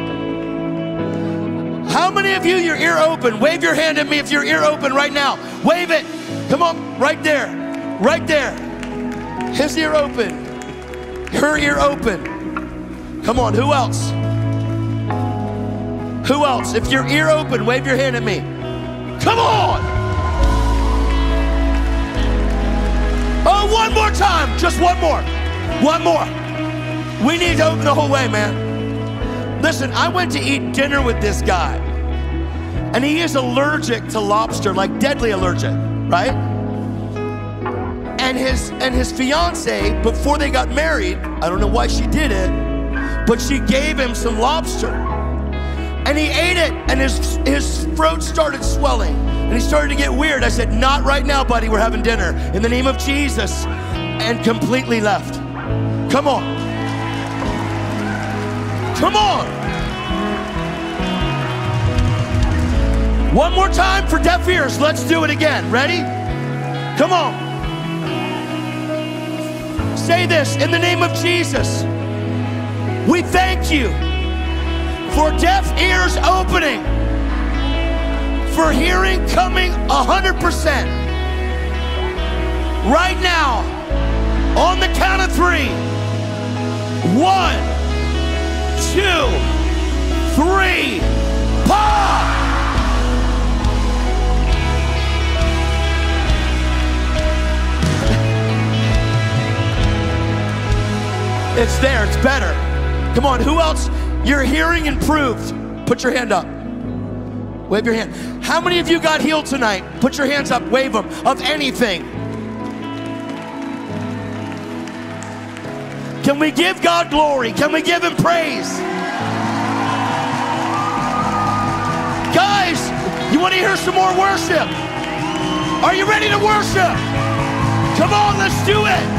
How many of you, your ear open? Wave your hand at me if your ear open right now. Wave it. Come on, right there. Right there. His ear open. Her ear open. Come on, who else? Who else? If your ear open, wave your hand at me. Come on! Oh, one more time. Just one more. One more. We need to open the whole way, man. Listen, I went to eat dinner with this guy, and he is allergic to lobster, like deadly allergic. right? And his, and his fiance, before they got married, I don't know why she did it, but she gave him some lobster. And he ate it, and his, his throat started swelling. And he started to get weird. I said, not right now, buddy, we're having dinner. In the name of Jesus. And completely left. Come on. Come on. One more time for deaf ears. Let's do it again. Ready? Come on. Say this, in the name of Jesus. We thank you for deaf ears opening, for hearing coming a hundred percent. Right now, on the count of three. One, two, three, pop! It's there, it's better. Come on, who else? Your hearing improved. Put your hand up. Wave your hand. How many of you got healed tonight? Put your hands up, wave them, of anything. Can we give God glory? Can we give him praise? Guys, you want to hear some more worship? Are you ready to worship? Come on, let's do it.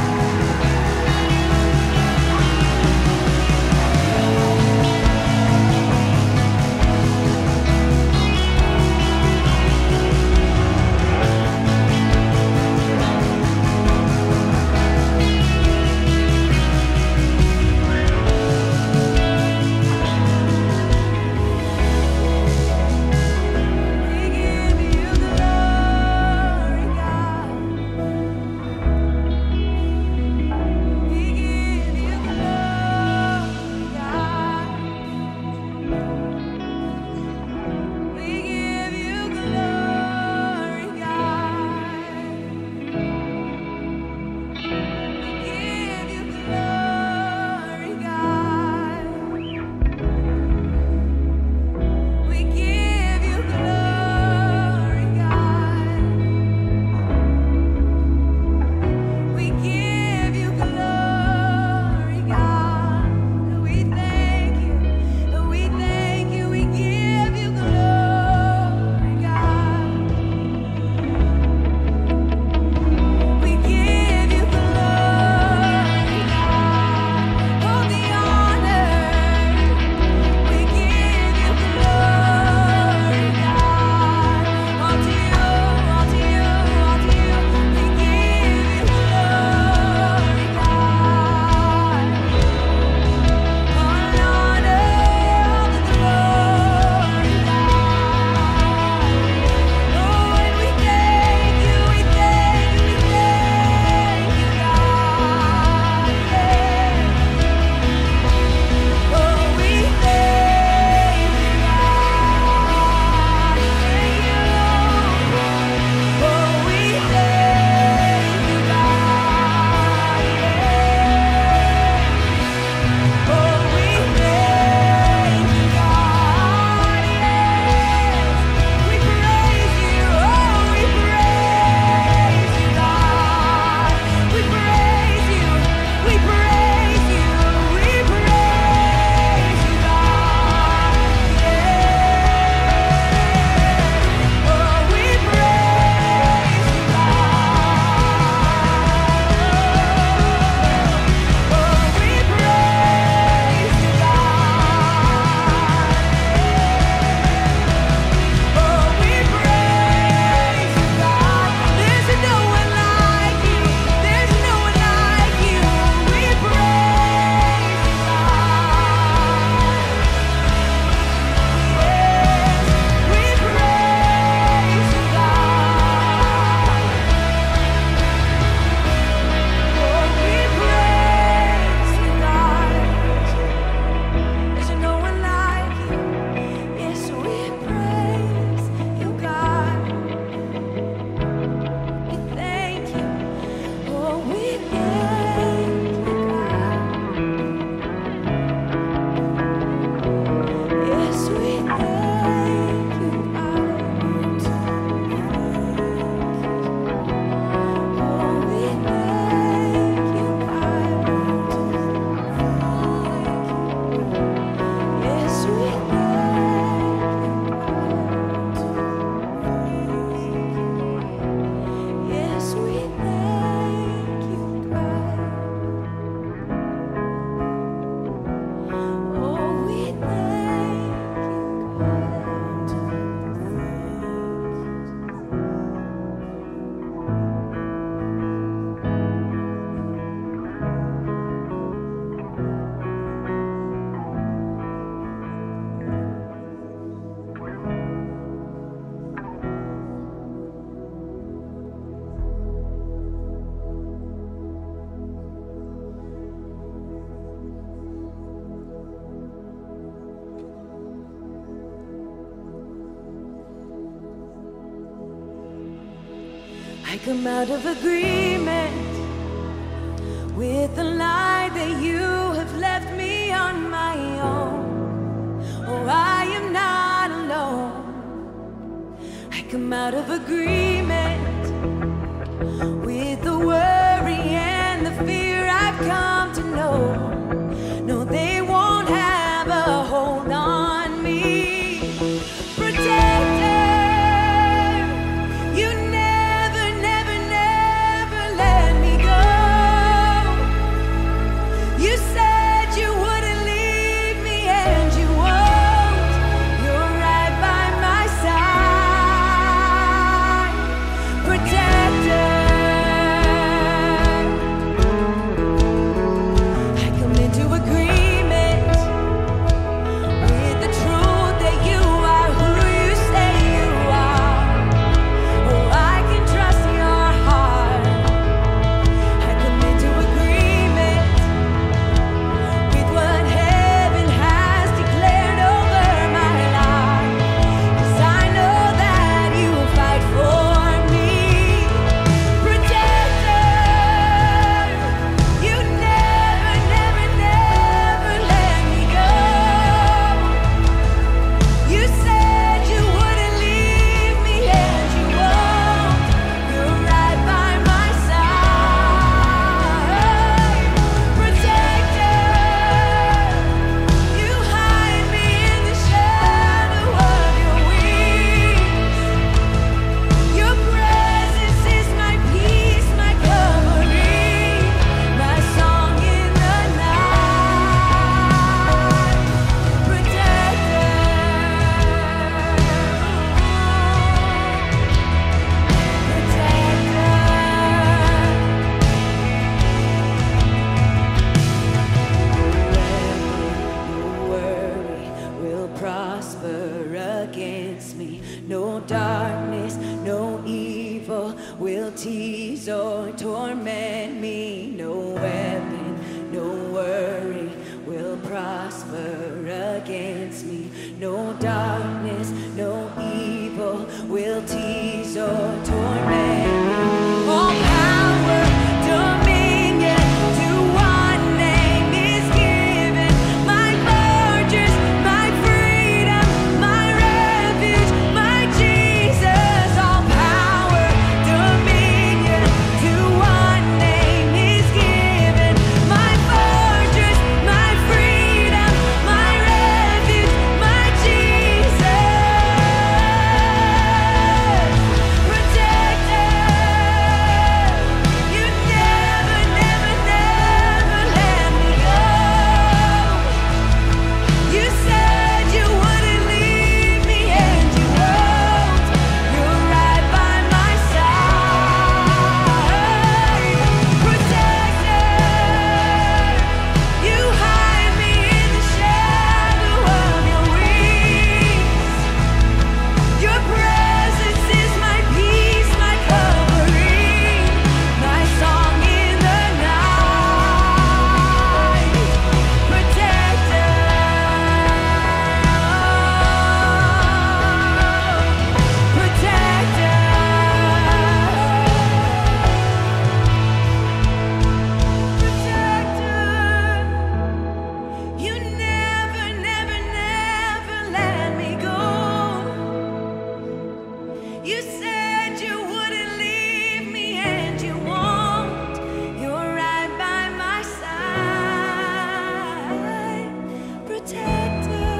come out of agreement with the lie that you have left me on my own. Oh, I am not alone. I come out of agreement with the worry and the fear I've come to know. No, they won't have a hold on me. Protector, you never, never, never let me go. You said you wouldn't leave me, and you won't. You're right by my side. Protector, I come into agreement with the truth that you are who you say you are. Oh, I can trust your heart. I come into agreement with what heaven has declared over my life, 'cause I know that you will fight for me. Protector, you never, never, never let me go. You said you wouldn't leave me, and you won't. You're right by my side. Protector, you hide me in the shadow of your wings. Your presence is my peace, my covering, my song in the night. Protector, no worry will prosper against me. No darkness, no evil will tease or torment me. No weapon, no worry will prosper against me. No darkness, no evil will tease or torment me. All power, dominion, to one name is given. My fortress, my freedom, my refuge, my Jesus. All power, dominion, to one name is given. My fortress, my freedom, my refuge, my Jesus. Protector, you never, never, never let me go. You said you wouldn't leave me, and you won't. You're right by my side. Protector, you hide me in the shadow of your wings. Your presence is my peace, my covering, my song in the night. Protector, protector, protector, you never, never, never let me go. You said you wouldn't leave me, and you won't. You're right by my side. Protector,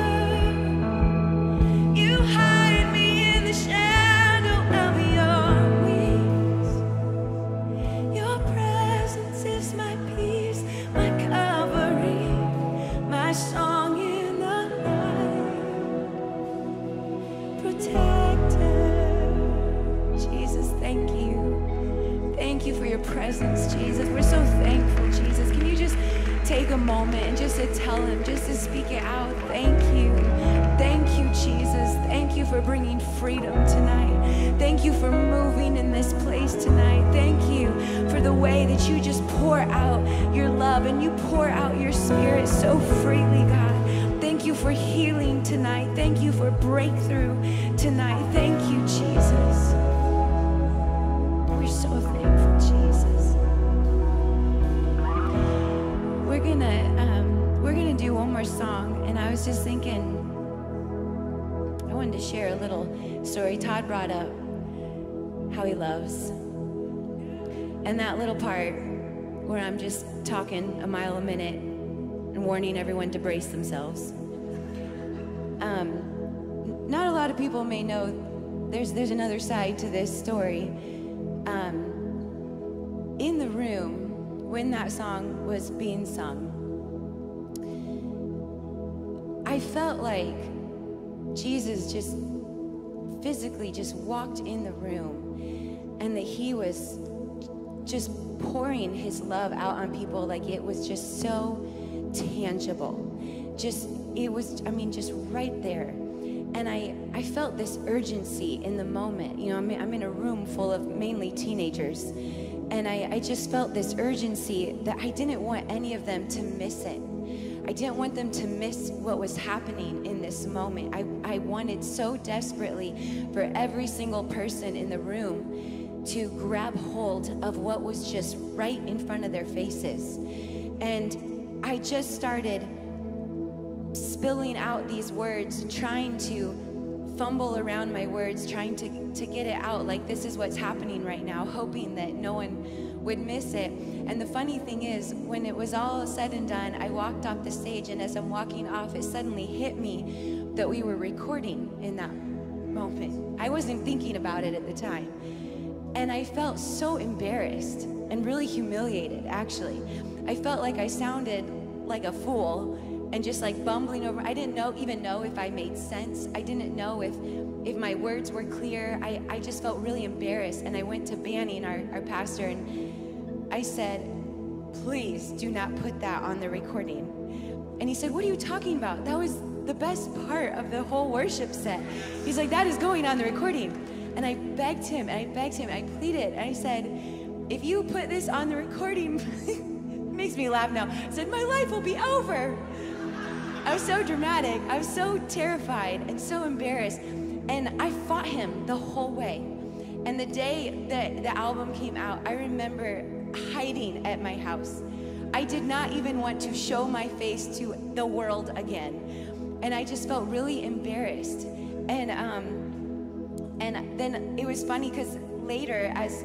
you hide me in the shadow of your wings. Your presence is my peace, my covering, my song in the night. Protector, Jesus, thank you. Thank you for your presence, Jesus. We're so thankful, Jesus. Can you just take a moment and just to tell him, just to speak it out? Thank you. Thank you, Jesus. Thank you for bringing freedom tonight. Thank you for moving in this place tonight. Thank you for the way that you just pour out your love and you pour out your spirit so freely, God. Thank you for healing tonight. Thank you for breakthrough tonight. Thank you, Jesus. We're so I was just thinking, I wanted to share a little story. Todd brought up how he loves. And that little part where I'm just talking a mile a minute and warning everyone to brace themselves. Um, not a lot of people may know there's, there's another side to this story. Um, in the room, when that song was being sung, I felt like Jesus just physically just walked in the room, and that he was just pouring his love out on people like it was just so tangible. Just, it was, I mean, just right there. And I, I felt this urgency in the moment. You know, I'm, I'm in a room full of mainly teenagers, and I, I just felt this urgency that I didn't want any of them to miss it. I didn't want them to miss what was happening in this moment. I, I wanted so desperately for every single person in the room to grab hold of what was just right in front of their faces. And I just started spilling out these words, trying to fumble around my words, trying to, to get it out like this is what's happening right now, hoping that no one would miss it. And the funny thing is, when it was all said and done, I walked off the stage, and as I'm walking off, it suddenly hit me that we were recording in that moment. I wasn't thinking about it at the time. And I felt so embarrassed and really humiliated, actually. I felt like I sounded like a fool and just like bumbling over. I didn't know, even know if I made sense. I didn't know if if my words were clear. I, I just felt really embarrassed. And I went to Banning, our, our pastor, and I said, please do not put that on the recording. And he said, what are you talking about? That was the best part of the whole worship set. He's like, that is going on the recording. And I begged him, and I begged him, and I pleaded, and I said, if you put this on the recording, it makes me laugh now. I said, my life will be over. I was so dramatic. I was so terrified and so embarrassed. And I fought him the whole way. And the day that the album came out, I remember hiding at my house. I did not even want to show my face to the world again. And I just felt really embarrassed. And um, and then it was funny because later, as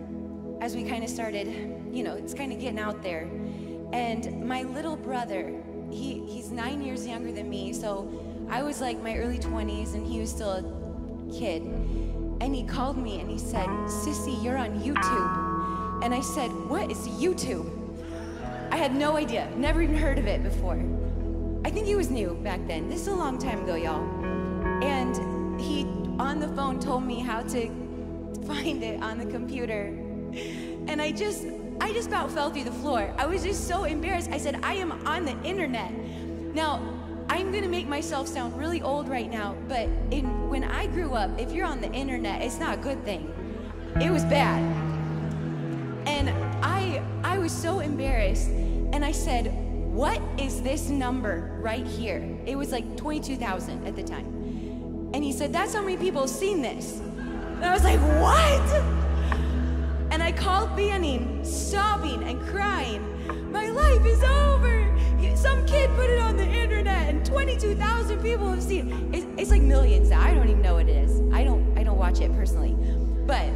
as we kind of started, you know, it's kind of getting out there. And my little brother, he he's nine years younger than me, so I was like my early twenties, and he was still a kid. And he called me and he said, Sissy, you're on YouTube. And I said, what is YouTube? I had no idea, never even heard of it before. I think he was new back then. This is a long time ago, y'all. And he, on the phone, told me how to find it on the computer. And I just, I just about fell through the floor. I was just so embarrassed. I said, I am on the internet. Now, I'm gonna make myself sound really old right now, but in, when I grew up, if you're on the internet, it's not a good thing. It was bad. And I, I was so embarrassed, and I said, what is this number right here? It was like twenty-two thousand at the time. And he said, that's how many people have seen this. And I was like, what? And I called Banning, sobbing and crying. My life is over. Some kid put it on the internet, and twenty-two thousand people have seen it. It's, it's like millions now. I don't even know what it is. I don't, I don't watch it personally. But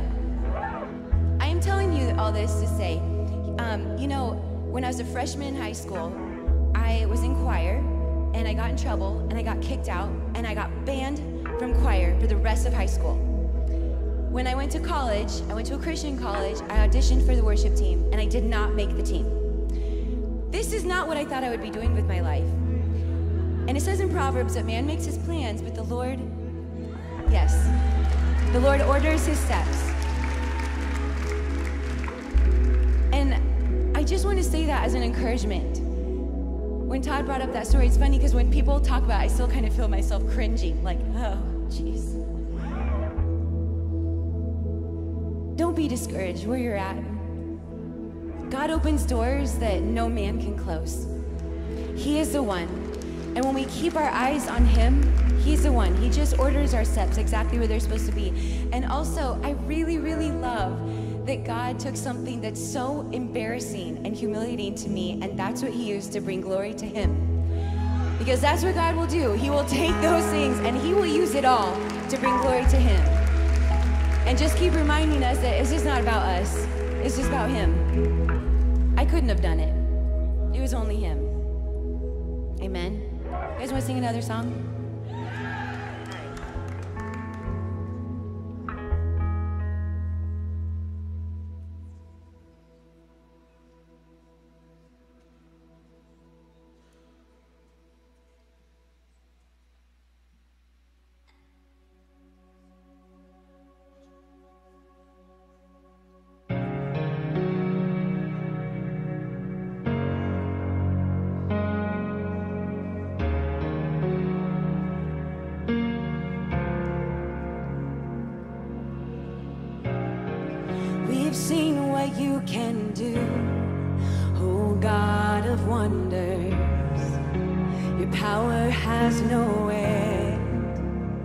I am telling you all this to say, um, you know, when I was a freshman in high school, I was in choir, and I got in trouble, and I got kicked out, and I got banned from choir for the rest of high school. When I went to college, I went to a Christian college, I auditioned for the worship team, and I did not make the team. This is not what I thought I would be doing with my life. And it says in Proverbs that man makes his plans, but the Lord, yes, the Lord orders his steps. And I just want to say that as an encouragement. When Todd brought up that story, it's funny because when people talk about it, I still kind of feel myself cringing, like, oh, jeez. Don't be discouraged where you're at. God opens doors that no man can close. He is the one. And when we keep our eyes on him, he's the one. He just orders our steps exactly where they're supposed to be. And also, I really, really love that God took something that's so embarrassing and humiliating to me, and that's what he used to bring glory to him. Because that's what God will do. He will take those things and he will use it all to bring glory to him. And just keep reminding us that it's just not about us. It's just about him. I couldn't have done it. It was only him. Amen. You guys want to sing another song? We've seen what you can do, oh God of wonders. Your power has no end.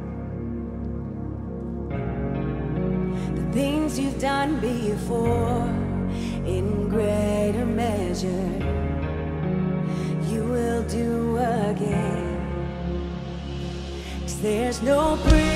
The things you've done before, in greater measure, you will do again. 'Cause there's no pre